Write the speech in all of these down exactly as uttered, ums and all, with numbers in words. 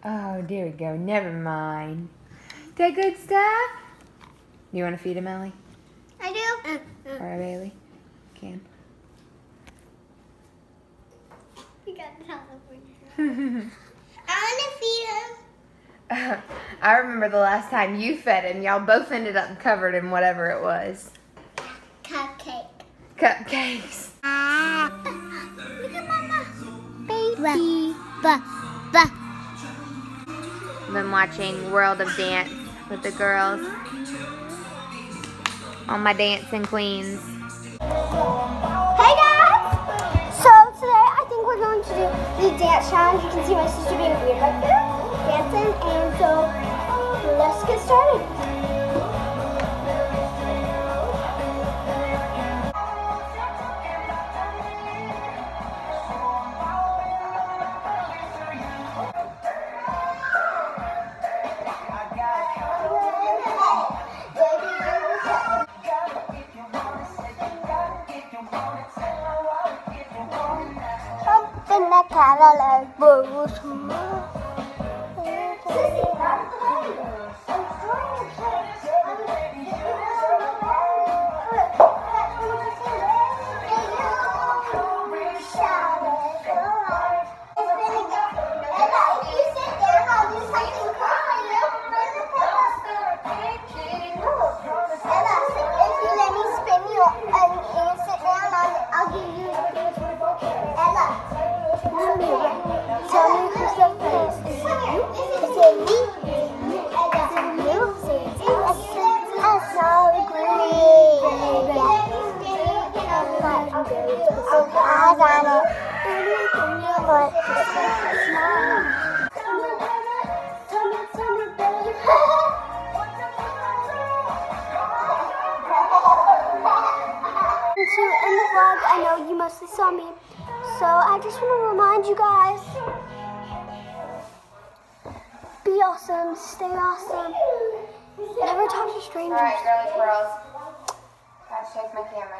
Oh, there we go. Never mind. That good stuff? You want to feed him, Ellie? I do. Or Bailey? Can. You got to tell him. I want to feed him. Uh, I remember the last time you fed him, y'all both ended up covered in whatever it was. Cupcake. Cupcakes. Ah. Look at Mama. Baby. Ba, ba. Been watching World of Dance with the girls. All my dancing queens. Hey guys! So today I think we're going to do the dance challenge. You can see my sister being weird right there, dancing, and so let's get started. Something that kind of like bubbles. Tell me who's the first. Is it you? Is it me? Is it you? It's so green. Eyes on it. To end the vlog, I know you mostly saw me. So I just want to remind you guys, be awesome, stay awesome, never talk to strangers. Alright, girly girls. Gotta shake my camera.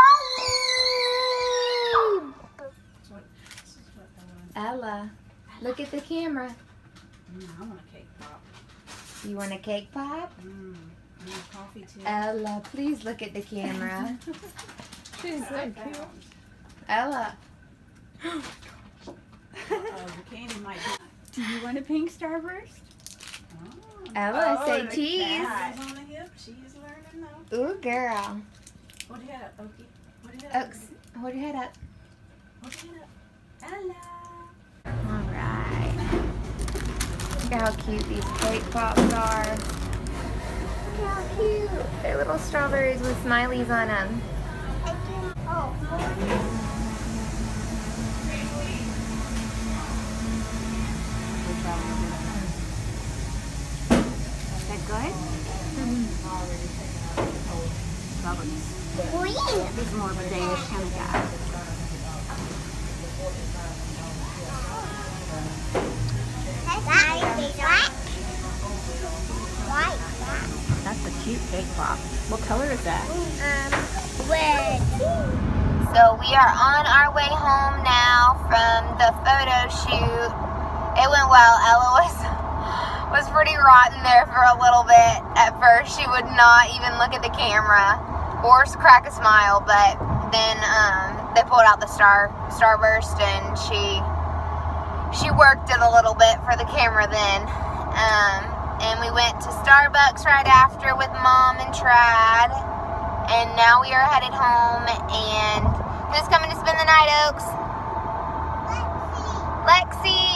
Bye! Ella, look at the camera. Mm, I want a cake pop. You want a cake pop? Mm, I want coffee too. Ella, please look at the camera. She's so cute. Ella. Oh, the candy might be. Do you want a pink starburst? Oh. Ella, Oh, say look at cheese. that. She's on the hip. She's learning though. Ooh, girl. Hold your head up, Okie. Hold your head up. Oaks, hold your head up. Hold your head up. Ella. Alright. Look how cute these cake pops are. Look how cute. They're little strawberries with smileys on them. Oh. Is that good? Bubbly. Green. He's more of a Danish kind of guy. That's nice. Black. White. That's a cute cake pop. What color is that? Um, red. So we are on our way home now from the photo shoot. It went well. Ella was was pretty rotten there for a little bit. At first, she would not even look at the camera or crack a smile. But then um, they pulled out the star starburst, and she she worked it a little bit for the camera then. Um, and we went to Starbucks right after with Mom and Trad. And now we are headed home. And who's coming to spend the night, Oaks? Lexi. Lexi.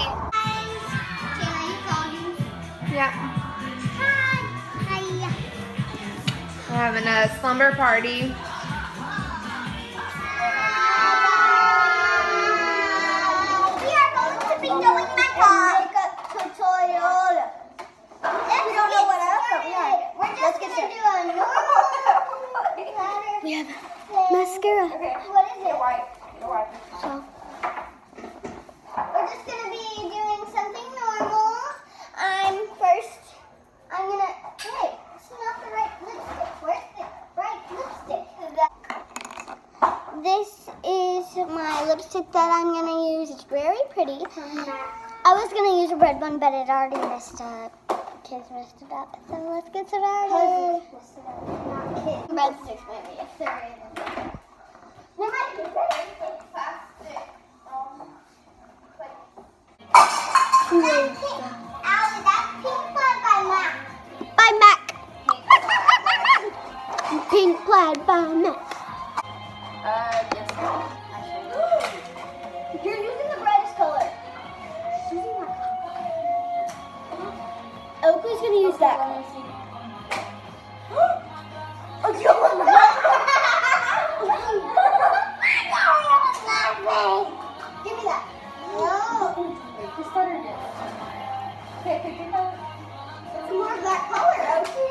Yeah. Hi. Hi. We're having a slumber party. We are going to be doing makeup. Makeup tutorial. We don't know what else, but we are. Let's get started. We have mascara. Okay. What is it? White. You're white. So, we're just gonna be doing something normal. I'm first. I'm gonna. Hey, it's not the right lipstick. Where's the right lipstick? This is my lipstick that I'm gonna use. It's very pretty. I was gonna use a red one, but it already messed up. Kids messed it up. So let's get started. Not kids. Breadsticks maybe. If they're able to. They might be breadsticks. Plastic. Allie, that's Pink Plaid by Mac. By Mac. Pink Plaid by Mac. Uh, yes. You're using the brightest color. Oakley's gonna use that. Oh, you want Give me that. No. Just started it. Okay, pick your color. It's more of that color, Oakley.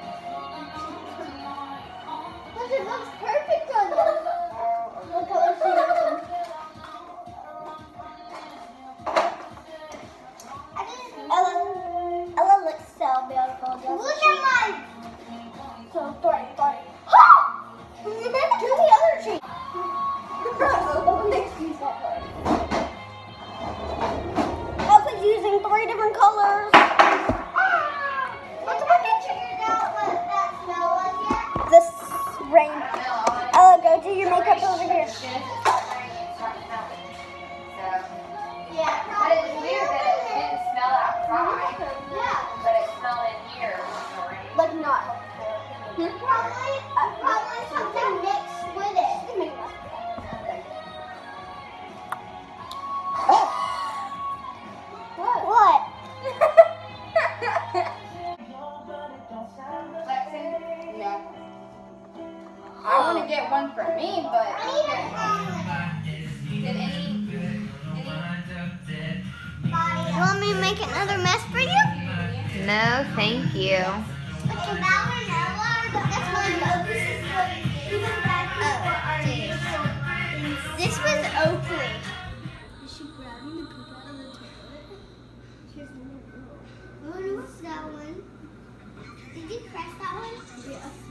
Look, it looks perfect on you. What color is she using? Ella, Ella looks so beautiful. Look at mine. So three, three. Do the other tree. Let's use that color. Elsa's using three different colors. Let's look at figured out what that smell was yet. This rain. Ella, go do your makeup over here. As soon as it starts raining, it starts smelling. So, Yeah, but it's weird that it didn't smell outside, Yeah. but it smelled in here when it was raining. Like not. Probably, uh, probably something mixed with it. What? What? Lexi? No. I want to get one for me, but did any, any? You want me to make another mess for you? No, thank you. Okay, that one, Ella. This one, Oakley. This was Oakley. Is she grabbing the poop out of the toilet? What was that one? Did you press that one? Yeah.